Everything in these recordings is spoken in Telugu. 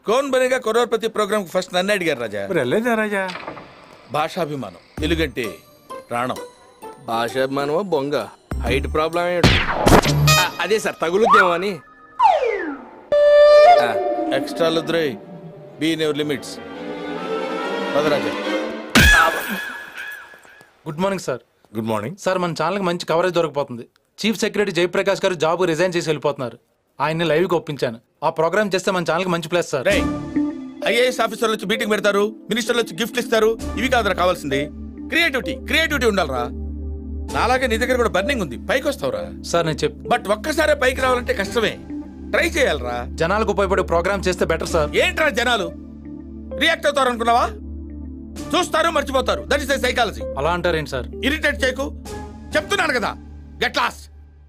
కౌన్ బనేగా కరోడ్పతి ప్రోగ్రామ్ ఫస్ట్ నన్ను అడిగారు రాజా. రాజా భాషాభిమానం, తెలుగంటే ప్రాణం. భాషాభిమానమో బొంగ, హైట్ ప్రాబ్లం అదే సార్ తగులుద్దేమో అని. ఎక్స్ట్రా లుద్రై be in your limits. Raja good morning sir. Good morning sir మన ఛానల్కి మంచి కవరేజ్ దొరికిపోతుంది. Chief secretary Jayaprakash garu job resign చేసి వెళ్ళిపోతున్నారు. ఆయన్ని లైవ్కి ఒప్పించాను. ఆ ప్రోగ్రామ్ చేస్తే మన ఛానల్కి మంచి ప్లేస్ సార్. ఐఏఎస్ ఆఫీసర్లు వచ్చి మీటింగ్ పెడతారు, మినిస్టర్లు వచ్చి గిఫ్ట్లు ఇస్తారు. ఇవి కాదురా కావాల్సింది. క్రియేటివిటీ ఉండాలరా. నాలాగే నీ దగ్గర కూడా బర్నింగ్ ఉంది, పైకి వస్తావురా. సార్ నేను చెప్పు, బట్ ఒక్కసారే పైకి రావాలంటే కష్టమే. ట్రై చేయాలరా. జనాలకు ఉపయోగపడే ప్రోగ్రామ్ చేస్తే బెటర్ సార్. ఏంట్రా జనాలు రియాక్ట్ అవుతారు అనుకున్నావా? చూస్తారు, మర్చిపోతారు. That is the psychology. అలా అంటారేంటి సార్? ఇరిటేట్ చేయకు, చెప్తున్నాను కదా. Get lost.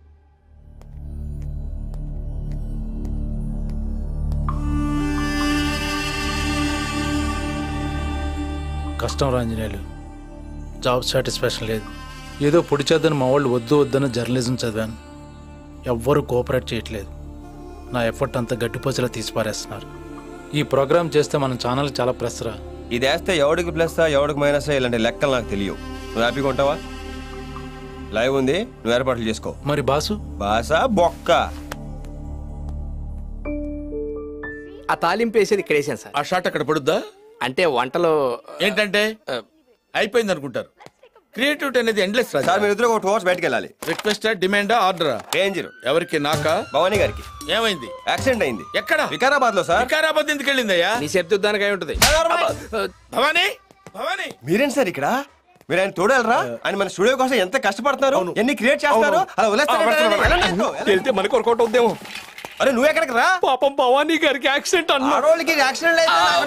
కష్టం రాంజనేయులు, జాబ్ సాటిస్ఫాక్షన్ లేదు. ఏదో పొడి చేద్దని మా వాళ్ళు వద్దని జర్నలిజం చదివాను. ఎవ్వరూ కోఆపరేట్ చేయట్లేదు. నా ఎఫర్ట్ అంతా గట్టిపోచేలా తీసి పారేస్తున్నారు. ఈ ప్రోగ్రామ్ చేస్తే మన ఛానల్ చాలా ప్లస్ రా. ఇది వేస్తే ఎవడికి ప్లస్ ఎవడికి మైనస్ ఇలాంటి లెక్కలు నాకు తెలియవు. నువ్వు హ్యాపీగా ఉంటావా? లైవ్ ఉంది, నువ్వు ఏర్పాట్లు చేసుకో. మరి బాసు? బాస బొక్క. ఆ తాలింపు వేసేది ఇక్కడ వేసాను సార్. ఆ షాట్ అక్కడ పడుద్దా? అంటే వంటలో ఏంటంటే అయిపోయింది అనుకుంటారు. క్రియేటివిటీ అనేది ఎండ్లెస్ రాజా. సార్ మీరు ఇద్దరు ఒక 2 hours బయటకు వెళ్ళాలి. రిక్వెస్ట్, డిమాండా, ఆర్డరా? డేంజర్. ఎవరికి? నాకా? భవానీ గారికి. ఏమైంది? యాక్సిడెంట్ అయింది. ఎక్కడ? వికారాబాద్ లో సార్. వికారాబాద్ ఎందుకు వెళ్ళిందయ్యా? నీ శబ్దానికి అయి ఉంటది. భవానీ, భవానీ మీరేంటి సార్ ఇక్కడ? మీరు ఆయన తోడేలరా? ఆయన మన స్టూడియో కోసం ఎంత కష్టపడుతున్నారు, ఎన్ని క్రియేట్ చేస్తారు. అలా వెళ్తే మనకు వర్కౌట్ అవుద్దేమో. అరే నువ్వు ఎక్కడికి రా? పాపం భవానీ గారికి యాక్సిడెంట్ అన్న. ఆడోళ్ళకి యాక్సిడెంట్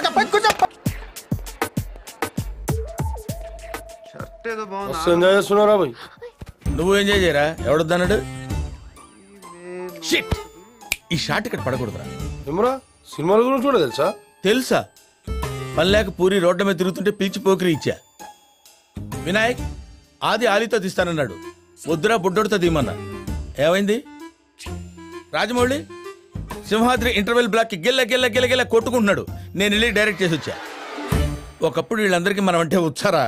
చేస్తున్నారా భయ్? నువ్వు ఎంజాయ్ చేయరా. ఎవడొద్దన్నాడు? షిట్, ఈ షాట్ ఇక్కడ పడకూడదురా. ఏమరా సినిమాల గురించి కూడా తెలుసా? తెలుసా? పల్లేక పూరి రోడ్ల మీద తిరుగుతుంటే పిలిచి పోకిరి ఇచ్చా. వినాయక్ ఆది ఆలితో తీస్తానన్నాడు. వద్దురా బుడ్డోడితో తీయమన్నా. ఏమైంది? రాజమౌళి సింహాద్రి ఇంటర్వెల్ బ్లాక్ కి గిల్ల గిల్ల గిల్ల గిల్ల కొట్టుకుంటున్నాడు. నేను వెళ్ళి డైరెక్ట్ చేసి వచ్చా. ఒకప్పుడు వీళ్ళందరికీ మనం అంటే వచ్చారా.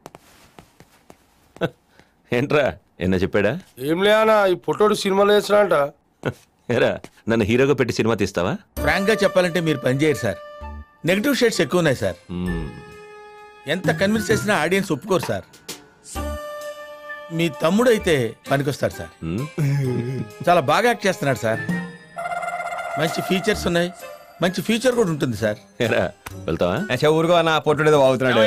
ఏంట్రా ఎన్న చెప్పాడా? ఏం లేనా, ఈ పొట్టోడు సినిమాలో వేసినా ఏరా నన్ను హీరోగా పెట్టి సినిమా తీస్తావా? ఫ్రాంక్ గా చెప్పాలంటే మీరు పనిచేయరు సార్. నెగటివ్ షేడ్స్ ఎక్కువ ఉన్నాయి సార్. ఎంత కన్విన్స్ చేసినా ఆడియన్స్ ఒప్పుకోరు సార్. మీ తమ్ముడు అయితే పనికొస్తాడు సార్. చాలా బాగా యాక్ట్ చేస్తున్నాడు సార్. మంచి ఫీచర్స్ ఉన్నాయి, మంచి ఫ్యూచర్ కూడా ఉంటుంది సార్. వెళ్తావా? ఊరుగా నా పొట్టుడేదో బాగుతున్నాడు.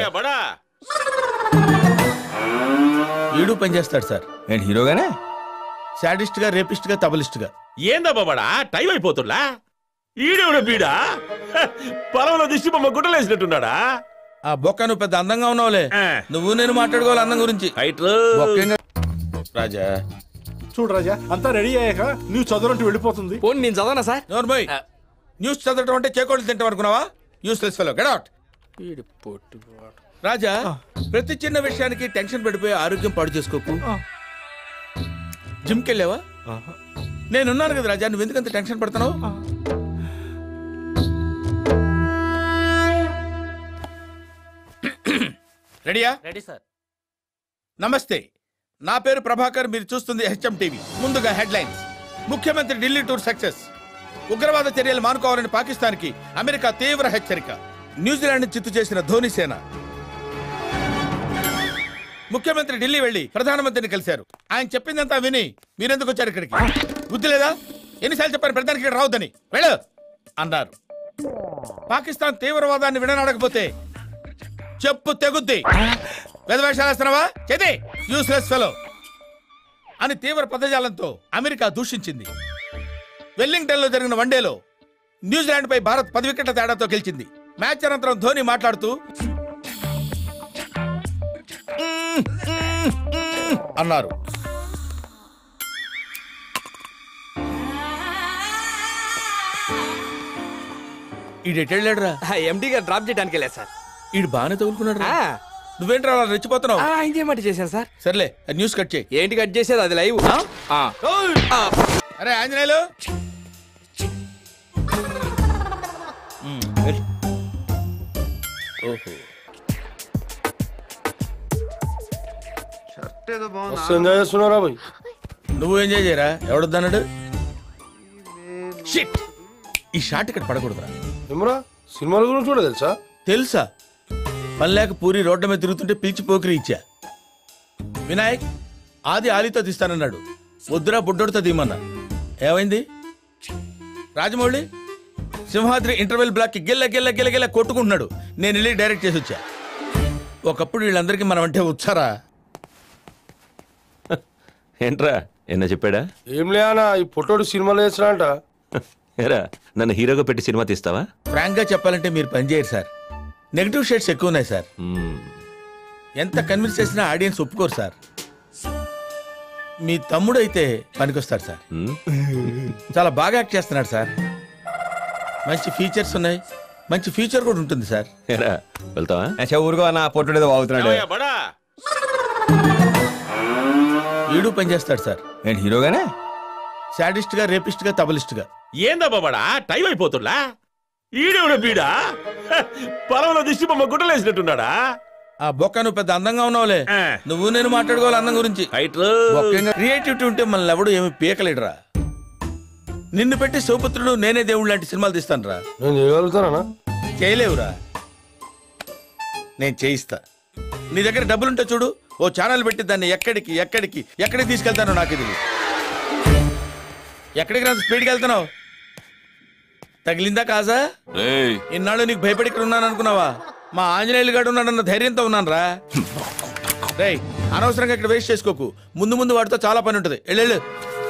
ఈడు పనిచేస్తాడు సార్. ఏంటి హీరోగానే? సాడిస్ట్ గా, రేపిస్ట్ గా, తబలిస్ట్ గా. ఏందా బాబడా టైం అయిపోతుందా? ఈడేవుడ బీడా పొలంలో దిష్టి బొమ్మ గుట్టలేసినట్టున్నాడా? ఆ బొక్క నువ్వు పెద్ద అందంగా ఉన్నావులే. నువ్వు నేను మాట్లాడుకోవాలి అందం గురించి. రాజా చూడు రాజా, అంతా రెడీ అయ్యాక నువ్వు చదవరంటూ వెళ్ళిపోతుంది. పోనీ నేను చదవనా సార్? నోర్మోయ్, న్యూస్ చదవటం అంటే చేకోళ్ళు తింటాం అనుకున్నావా? Useless fellow, get out. Raja ప్రతి చిన్న విషయానికి టెన్షన్ పడిపోయి ఆరోగ్యం పాడు చేసుకోకు. జిమ్కి వెళ్ళావా? నేనున్నాను కదా రాజా, నువ్వు ఎందుకంత టెన్షన్ పడుతున్నావు? రెడీయా? Ready sir. నమస్తే, నా పేరు ప్రభాకర్. మీరు చూస్తుంది హెచ్ఎం టీవీ. ముందుగా హెడ్లైన్స్. ముఖ్యమంత్రి ఢిల్లీ టూర్ సక్సెస్. ఉగ్రవాద చర్యలు మానుకోవాలని పాకిస్తాన్కి అమెరికా తీవ్ర హెచ్చరిక. న్యూజిలాండ్ చిత్తు చేసిన ధోని సేన. ముఖ్యమంత్రి ఢిల్లీ వెళ్లి ప్రధానమంత్రిని కలిశారు. ఆయన చెప్పిందంతా విని మీరెందుకు వచ్చారు ఇక్కడికి? బుద్ధి లేదా? ఎన్నిసార్లు చెప్పారు ప్రధానికి ఇక్కడ రావద్దని? వెళ్ళు అన్నారు. పాకిస్తాన్ తీవ్రవాదాన్ని విడనాడకపోతే చెప్పు తెగుద్ది. వెధవేషాలేస్తున్నావా? చేతి యూస్లెస్ ఫెలో అని తీవ్ర పదజాలంతో అమెరికా దూషించింది. వెల్లింగ్టన్ లో జరిగిన వన్డేలో న్యూజిలాండ్ పై భారత్ 10 వికెట్ల తేడాతో గెలిచింది. మ్యాచ్ అనంతరం ధోని మాట్లాడుతూ అన్నారు. ఈడెటెళ్ళాడురా. ఎండి గారు డ్రాప్ చేయడానికి వెళ్ళా సార్. ఈడు బాగానే తగులుకున్నాడు. నువ్వేంట్రా అలా రెచ్చిపోతున్నావు? ఇంకేమంటే చేశాను సార్. సర్లే, న్యూస్ కట్ చేయి. ఏంటి కట్ చేసేది? అది లైవ్. అరే ఆంజనేయులు, ఓహో ఎంజాయ్ చేస్తున్నారా భయ్? నువ్వు ఎంజాయ్ చేయరా, ఎవడొద్దన్నాడు? షిట్, ఈ షాట్ ఇక్కడ పడకూడదురా. ఏమరా సినిమాల గురించి కూడా తెలుసా? తెలుసా? పని లేక పూరి రోడ్ల మీద తిరుగుతుంటే పిలిచి పోకిరి ఇచ్చా. వినాయక్ ఆది ఆలితో తీస్తానన్నాడు, వద్దురా బుడ్డోడితో తీయమన్నా. ఏమైంది? రాజమౌళి సింహాద్రి ఇంటర్వెల్ బ్లాక్ కి గిల్ల గిల్ల గిల్ల గిల్ల కొట్టుకుంటున్నాడు, నేను వెళ్ళి డైరెక్ట్ చేసి వచ్చా. ఒకప్పుడు వీళ్ళందరికీ మనం అంటే వచ్చారా? ఏంట్రా ఎన్న చెప్పాడా? ఏం లేనా ఈ పొట్టోడు సినిమాలు వేసినా అంట. ఏరా నన్ను హీరోగా పెట్టి సినిమా తీస్తావా? ఫ్రాంక్ గా చెప్పాలంటే మీరు పనిచేయరు సార్. నెగిటివ్ షేడ్స్ ఎక్కువ ఉన్నాయి సార్. ఎంత కన్విన్స్ చేసినా ఆడియన్స్ ఒప్పుకోరు సార్. మీ తమ్ముడు అయితే పనికొస్తాడు సార్. చాలా బాగా యాక్ట్ చేస్తున్నాడు సార్. మంచి ఫీచర్స్ ఉన్నాయి, మంచి ఫ్యూచర్ కూడా ఉంటుంది సార్. ఏరా వెళ్తావా? ఊరుకో అన్న, పొట్టుడేదో వాగుతున్నాడు. ఏమయ్యా బడా? వీడు పనిచేస్తాడు సార్. ఏంటి హీరోగానే? సాడిస్ట్ గా, రేపిస్ట్ గా, తబలిస్ట్ గా. ఏందబ్బా బడా, టైం అయిపోతుందా? ఈడెవడ బీడా? పొలంలో దిష్టి బొమ్మ గుట్టలేసినట్టున్నాడా? ఆ బొక్క నువ్వు పెద్ద అందంగా ఉన్నావులే. ఆ. నువ్వు నేను మాట్లాడుకోవాలి అందం గురించి. క్రియేటివిటీ ఉంటే మనల్ని ఎవడు ఏమి పీకలేడురా. నిన్ను పెట్టి సౌపుత్రుడు నేనే దేవుడు లాంటి సినిమాలు తీస్తాను రా. నేను చేయగలుగుతానా? చేయలేవురా, నేను చేయిస్తా. నీ దగ్గర డబ్బులుంటే చూడు, ఓ ఛానల్ పెట్టి దాన్ని ఎక్కడికి ఎక్కడికి ఎక్కడికి తీసుకెళ్తానో నాకు ఇది. ఎక్కడికి రా స్పీడ్కి వెళ్తున్నావు? తగిలిందా కాజా? ఇన్నాళ్ళు నీకు భయపడి ఇక్కడ ఉన్నాను అనుకున్నావా? మా ఆంజనేయులు గాడు ఉన్నాడన్న ధైర్యంతో ఉన్నాను రా. రేయ్ అనవసరంగా ఇక్కడ వేస్ట్ చేసుకోకు, ముందు ముందు వాటితో చాలా పని ఉంటుంది. వెళ్ళు.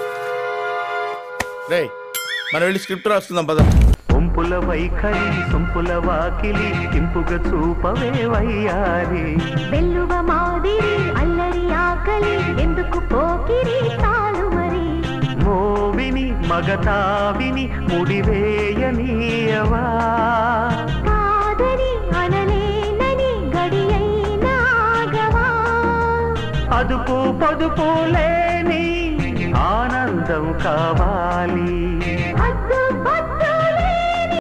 రేయ్ మనం వెళ్ళి స్క్రిప్ట్ రాస్తుందాం పద. ఒంపుల వైఖరి సొంపుల వాకిలి ఇంపుగా చూపవే వయ్యారి వెల్లువ మాదిరి అల్లరి ఆకలి ఎందుకు పోకిరి తాలు మరి మోవిని మగతావిని ముడివేయనీయవా కాదని అనలేనని గడియైనాగవా అదుపు పొదుపు లేని ఆనందం కావాలి